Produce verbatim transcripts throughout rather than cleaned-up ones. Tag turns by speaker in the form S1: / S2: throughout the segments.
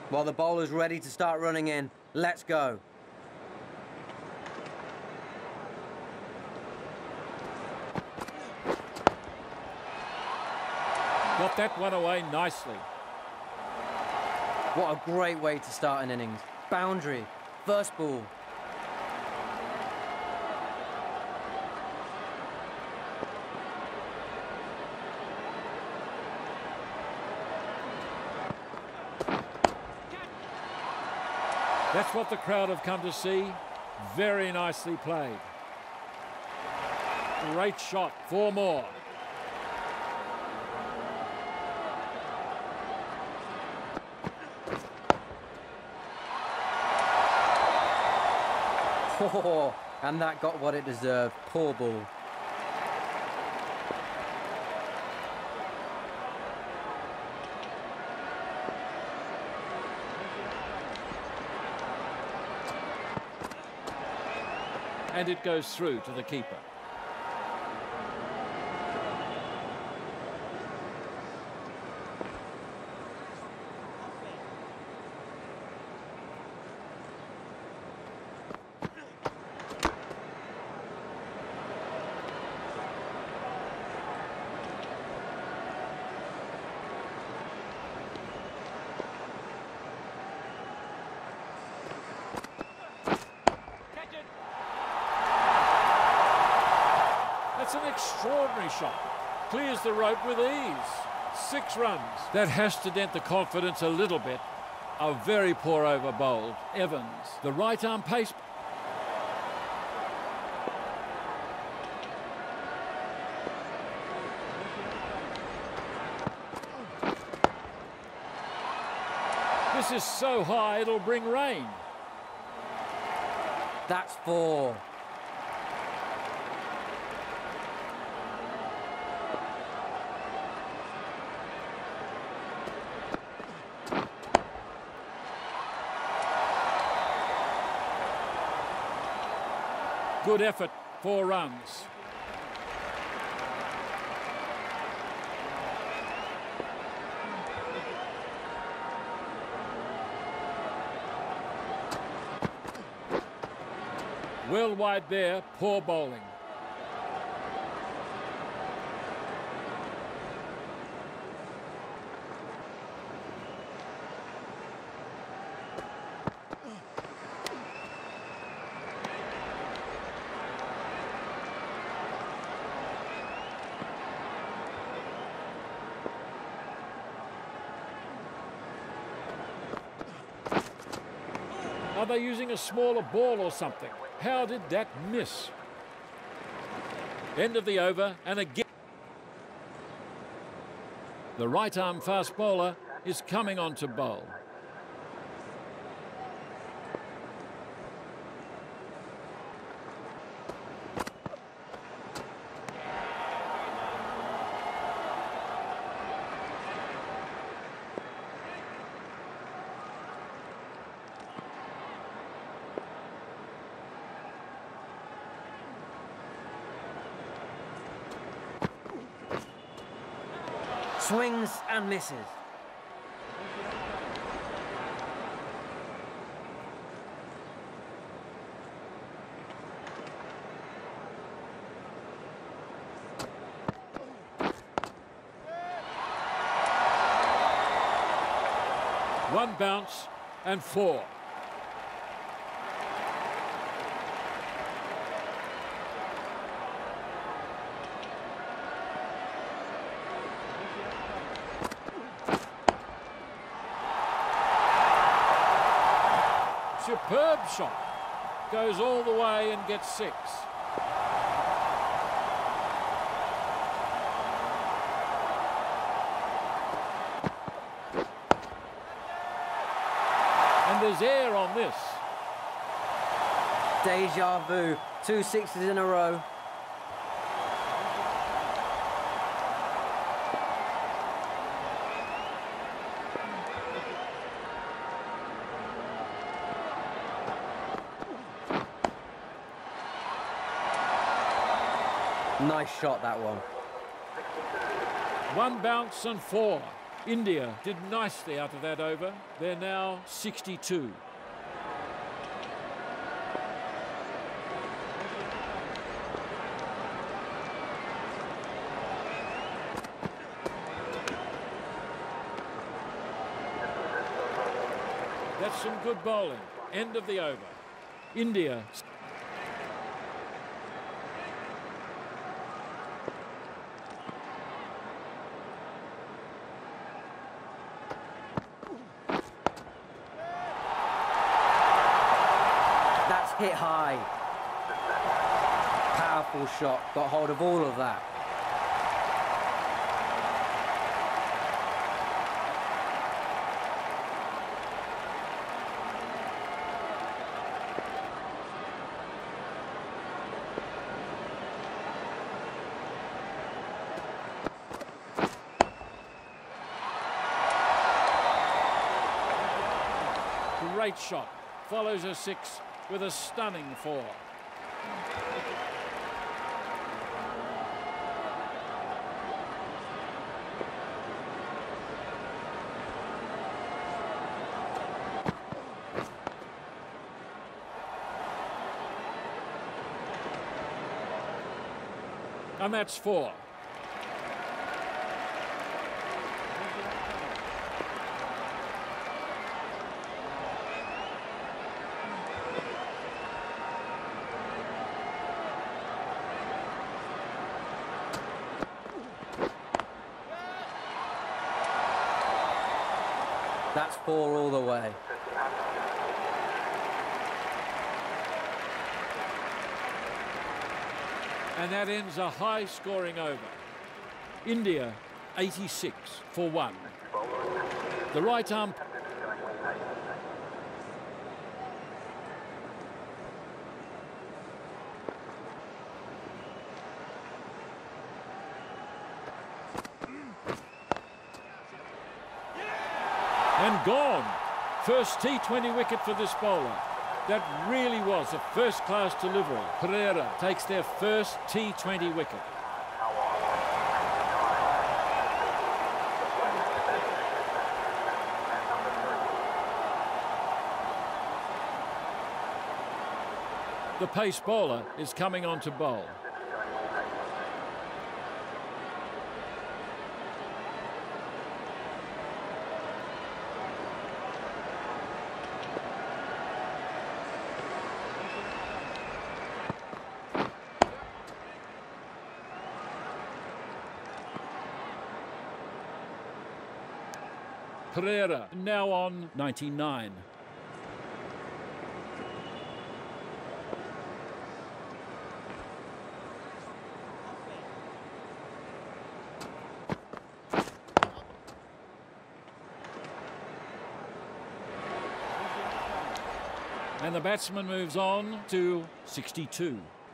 S1: While the bowler's ready to start running in, let's go.
S2: Got that one away nicely.
S1: What a great way to start an innings. Boundary, first ball.
S2: That's what the crowd have come to see. Very nicely played. Great shot. Four more.
S1: Oh, and that got what it deserved. Poor ball.
S2: And it goes through to the keeper. That's an extraordinary shot. Clears the rope with ease. Six runs. That has to dent the confidence a little bit. A very poor over bowled. Evans, the right arm pace. This is so high it'll bring rain.
S1: That's four.
S2: Good effort, four runs. Well wide there, poor bowling. Are they using a smaller ball or something? How did that miss? End of the over, and again. The right arm fast bowler is coming on to bowl.
S1: Swings and misses.
S2: One bounce and four. Superb shot. Goes all the way and gets six. And there's air on this.
S1: Deja vu. Two sixes in a row. Nice shot, that one.
S2: One bounce and four. India did nicely out of that over. They're now sixty-two. That's some good bowling. End of the over. India.
S1: That's hit high. Powerful shot. Got hold of all of that.
S2: Great shot. Follows a six with a stunning four. And that's four.
S1: That's four all the way.
S2: And that ends a high-scoring over. India, eighty-six for one. The right arm. And gone. First T twenty wicket for this bowler. That really was a first-class delivery. Pereira takes their first T twenty wicket. The pace bowler is coming on to bowl. Pereira now on ninety-nine. And the batsman moves on to sixty-two.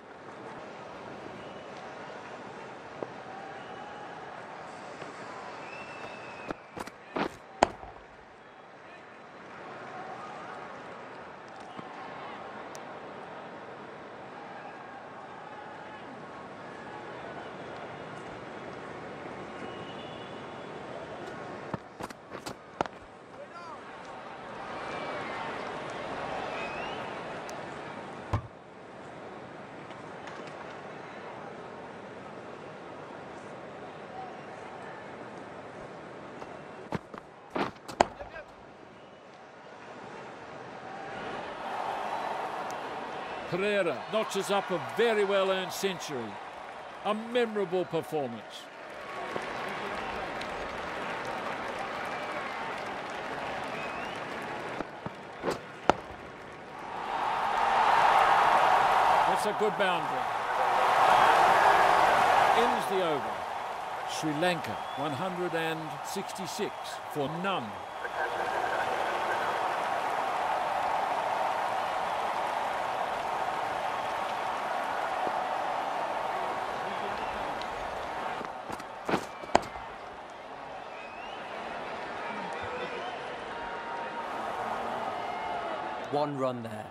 S2: Pereira notches up a very well-earned century. A memorable performance. That's a good boundary. Ends the over. Sri Lanka, one hundred sixty-six for none.
S1: One run there.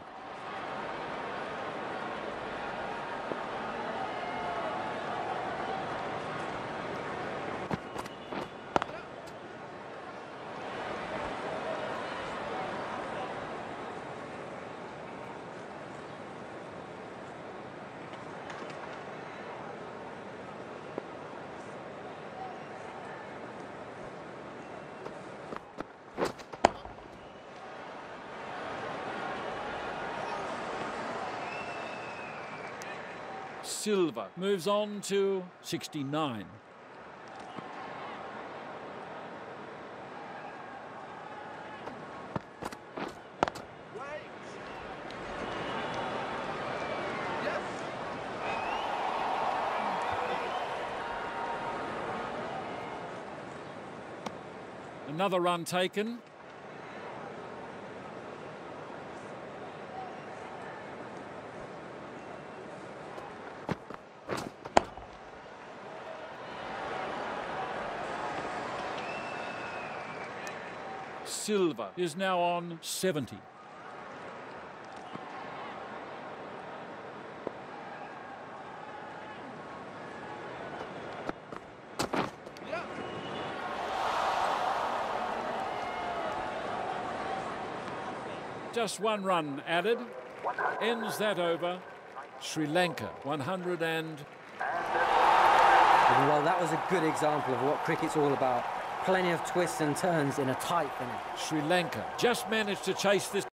S2: Silva moves on to sixty-nine. Another run taken. Silva is now on seventy. Just one run added. Ends that over. Sri Lanka, one hundred and...
S1: Well, that was a good example of what cricket's all about. Plenty of twists and turns in a tight finish.
S2: Sri Lanka just managed to chase this